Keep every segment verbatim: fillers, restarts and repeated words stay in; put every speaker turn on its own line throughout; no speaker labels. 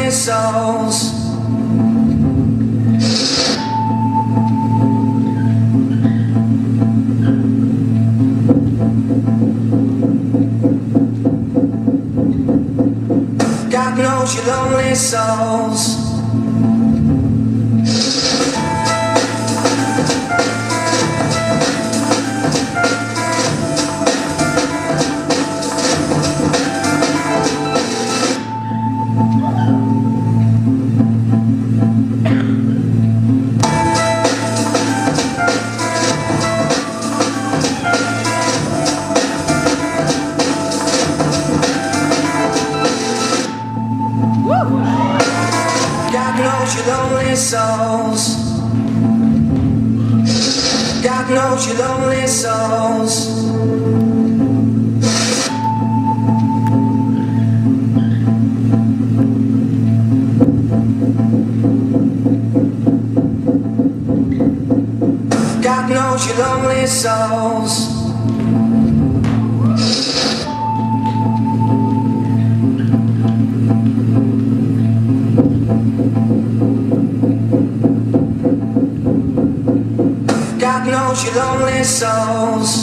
lonely souls. God knows you lonely souls. God knows you lonely souls. God knows you lonely souls. God knows you lonely souls. God knows you lonely souls.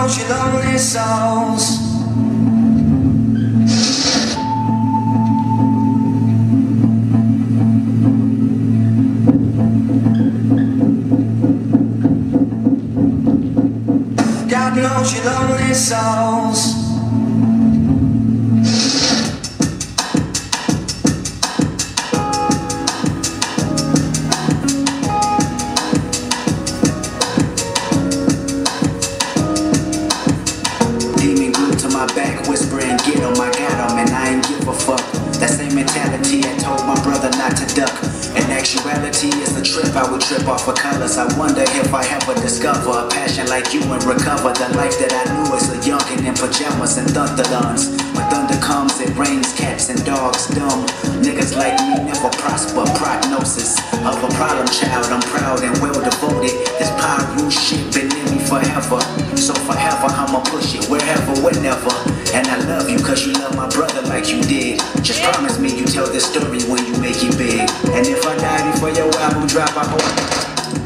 knows you lonely souls. God knows you lonely souls. Demon glued to my back, whispering, get him, I got him, and I ain't give a fuck. That same mentality I told my brother not to duck. In actuality, it's the trip I would trip off of colors. I wonder if I ever discover a passion like you and recover the life that I knew as a youngin' in pajamas and thunderlons. When thunder comes, it rains cats and dogs dumb. Niggas like me never prosper. Prognosis of a problem child. I'm proud and well devoted. This pyro shit been in me forever. So forever I'ma push it wherever, whenever. And I love you cause you love my brother like you did. Just promise me you tell this story when you make it big. And if I die before your album drop, I hope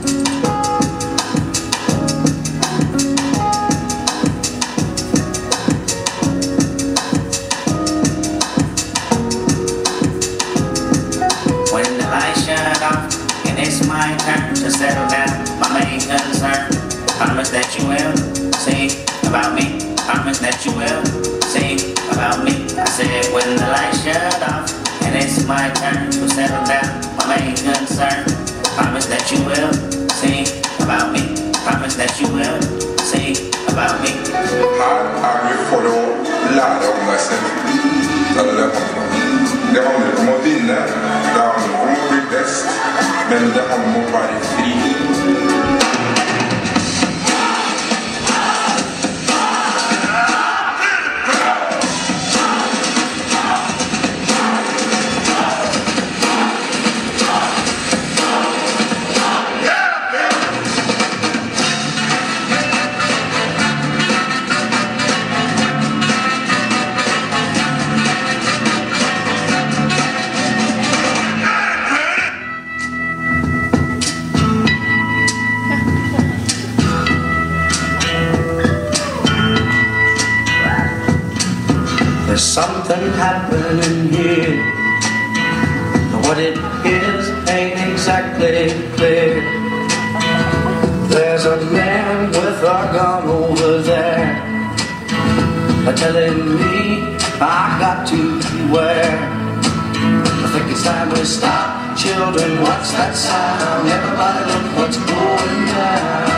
it's my turn to settle down. My main concern, promise that you will sing about me. Promise that you will sing about me. I said when the lights shut off and it's my turn to settle down. My main concern, promise that you will sing about me. Promise that you will sing about me.
Här är vi för att lära om dig sen. Det handlar om att vinna, det handlar om att bli bäst, men det handlar om att vara fri.
There's something happening here, but what it is ain't exactly clear. There's a man with a gun over there, telling me I got to beware. I think it's time we stop. Children, what's that sound? Everybody look what's going down.